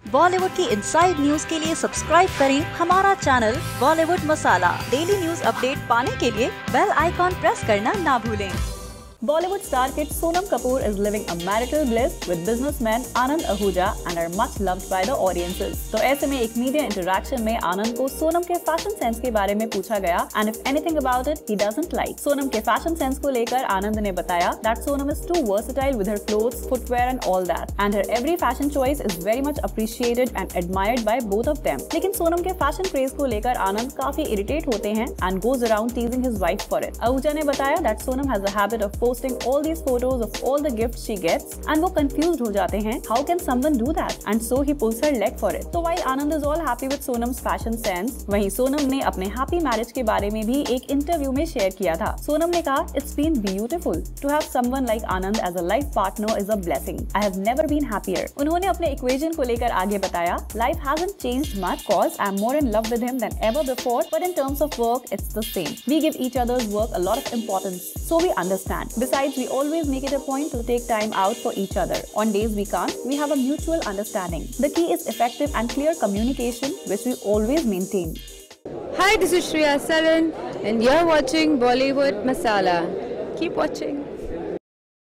बॉलीवुड की inside news के लिए सब्सक्राइब करें हमारा channel Bollywood Masala. Daily news update पाने के लिए बेल आइकॉन प्रेस करना ना भूलें। Bollywood star kid Sonam Kapoor is living a marital bliss with businessman Anand Ahuja and are much loved by the audiences. तो ऐसे में एक मीडिया इंटरैक्शन में आनंद को सोनम के फैशन सेंस के बारे में पूछा गया and if anything about it he doesn't like. Sonam के फैशन सेंस को लेकर आनंद ने बताया that Sonam is too versatile with her clothes, footwear and all that and her every fashion choice is very much appreciated and admired by both of them. लेकिन सोनम के fashion craze को लेकर आनंद काफी irritate होते हैं and goes around teasing his wife for it. Ahuja ने बताया that Sonam has a habit of posting all these photos of all the gifts she gets and वो confused हो जाते हैं how can someone do that and so he pulls her leg for it. So while Anand is all happy with Sonam's fashion sense, वहीं सोनम ने अपने happy marriage के बारे में भी एक इंटरव्यू में शेयर किया था। सोनम ने कहा it's been beautiful to have someone like Anand as a life partner is a blessing. I have never been happier. उन्होंने अपने equation को लेकर आगे बताया life hasn't changed much cause I'm more in love with him than ever before but in terms of work it's the same. We give each other's work a lot of importance so we understand. Besides we always make it a point to take time out for each other. On days we can't, we have a mutual understanding. The key is effective and clear communication, which we always maintain. Hi, this is Shreya Saran, and you're watching Bollywood Masala. Keep watching.